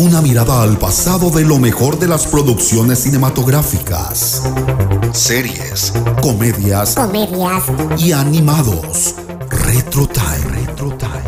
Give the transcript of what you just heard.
Una mirada al pasado de lo mejor de las producciones cinematográficas, series, comedias y animados. Retro Time.